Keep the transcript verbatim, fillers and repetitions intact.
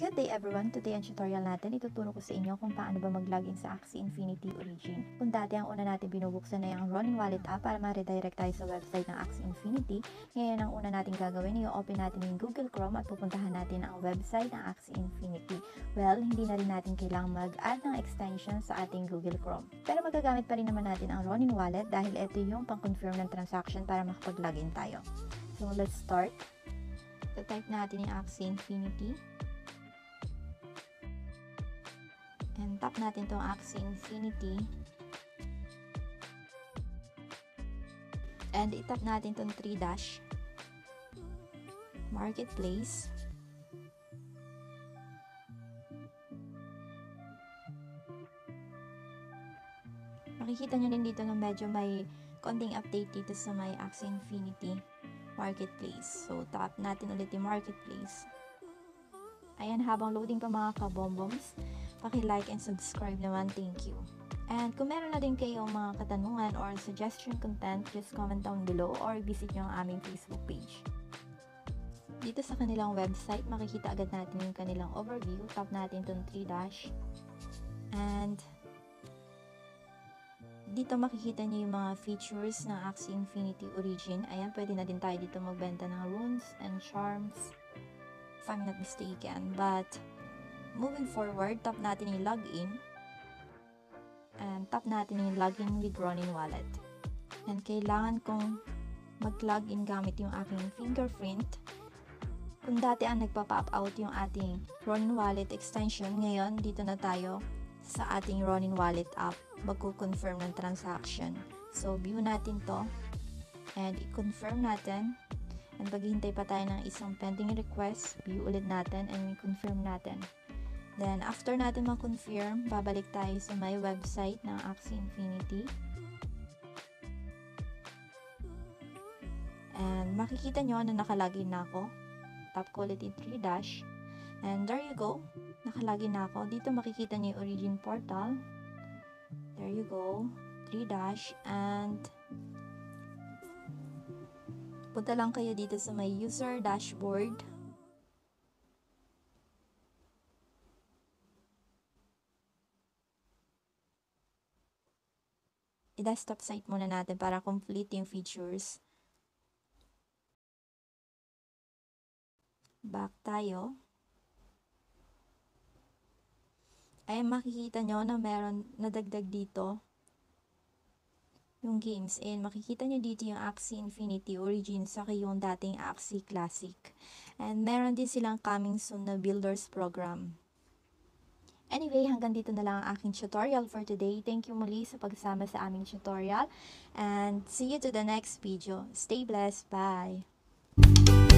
Good day everyone! Today ang tutorial natin, ituturo ko sa inyo kung paano ba mag-login sa Axie Infinity Origin. Kung dati ang una natin binubuksan na yung running wallet app para ma-redirect tayo sa website ng Axie Infinity, ngayon ang una natin gagawin, i-open natin yung Google Chrome at pupuntahan natin ang website ng Axie Infinity. Well, hindi na rin natin kailangang mag-add ng extension sa ating Google Chrome. Pero magagamit pa rin naman natin ang running wallet dahil ito yung pang-confirm ng transaction para makapag-login tayo. So let's start. So-type natin yung Axie Infinity. And tap natin itong Axie Infinity. And itap natin itong three dash. Marketplace. Makikita nyo rin dito na medyo may konting update dito sa may Axie Infinity Marketplace. So, tap natin ulit yung Marketplace. Ayan, habang loading pa mga kabomboms, paki-like and subscribe naman, thank you. And kung meron na din kayong mga katanungan or suggestion content, just comment down below or visit nyo ang aming Facebook page. Dito sa kanilang website, makikita agad natin yung kanilang overview. Tap natin itong three dash. And dito makikita nyo yung mga features ng Axie Infinity Origin. Ayan, pwede na din tayo dito magbenta ng runes and charms, if I'm not mistaken. But moving forward, tap natin yung login. And tap natin yung login with running wallet. And kailangan kong mag-login gamit yung aking fingerprint. Kung dati ang nagpa-pop out yung ating running wallet extension, ngayon dito na tayo sa ating running wallet app magko-confirm ng transaction. So, view natin to and i-confirm natin. And paghihintay pa tayo ng isang pending request, view ulit natin and i-confirm natin. Then, after natin ma-confirm, babalik tayo sa my website ng Axie Infinity. And makikita nyo na nakalagin na ako. Tap ko ulit yung three dash. And there you go. Nakalagin na ako. Dito makikita nyo yung origin portal. There you go. three dash. And punta lang kayo dito sa my user dashboard. I-desktop site muna natin para complete yung features. Back tayo. Ay makikita nyo na meron nadagdag dito yung games. And makikita nyo dito yung Axie Infinity Origin sa yung dating Axie Classic. And meron din silang coming soon na Builders Program. Anyway, hanggang dito na lang ang aking tutorial for today. Thank you muli sa pagsama sa aming tutorial. And see you to the next video. Stay blessed. Bye!